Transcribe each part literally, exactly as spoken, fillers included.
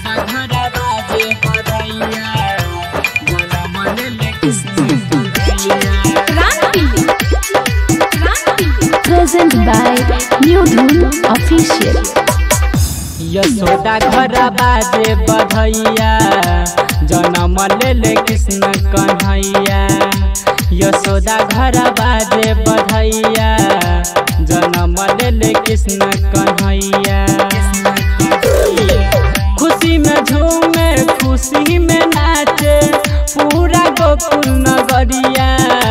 Present by New Dhun Official। Yashoda घर बाजे बधैया जन्म ले कृष्ण कन्हैया। यशोदा घर बाजे बधैया जन्म ले कृष्ण कन्हैया। खुशी में झूमे खुशी में नाचे पूरा गोकुल नगरिया।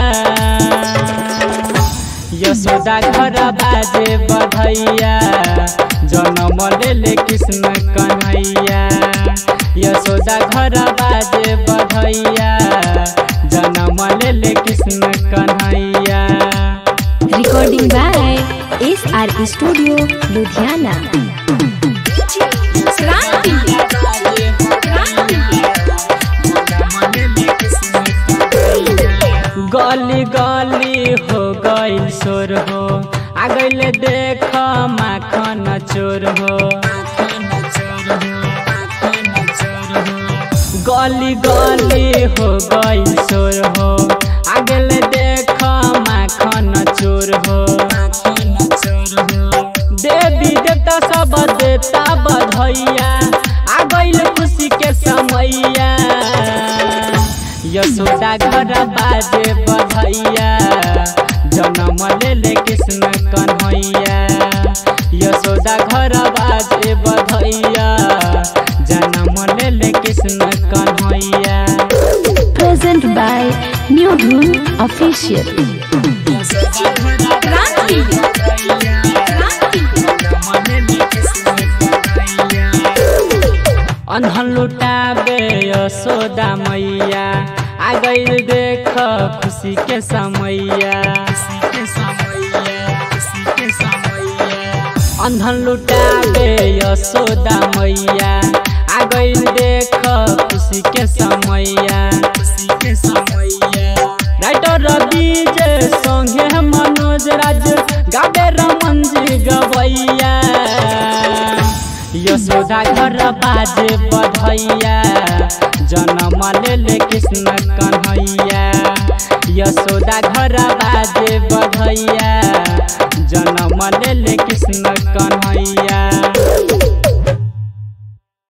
यशोदा घर बाजे बधैया जन्म ले कृष्ण कन्हैया। यशोदा घर बाजे बधैया जन्म ले Krishna Kanhaiya. Recording by S R Studio, Ludhiana। गली गली हो गई शोर हो आ गईले देख माखन चोर हो। गली गली हो गई शोर हो आ गईले देख माखन चोर हो। देवी देवता सब देता बधैया आ गईल खुशी के समैया। यशोदा घर बाजे बधैया जन्म ले कृष्ण कन्हैया। यशोदा घर बाजे बधैया जन्म ले Krishna Kanhaiya. Present by New Dhun Official। अन्हन लुटाबे Yashoda मैया आ गईल देख खुशी के समैया। अन्हन लुटाबे यशोदा मैया आ गईल देख खुशी के समैया। राइटर रवि जे संगे मनोज राज गाबे रमन जी गवैया। यशोदा घर बाजे बधैया जन्म ले कृष्ण कन्हैया। यशोदा घर बाजे बधैया जन्म ले कृष्ण कन्हैया।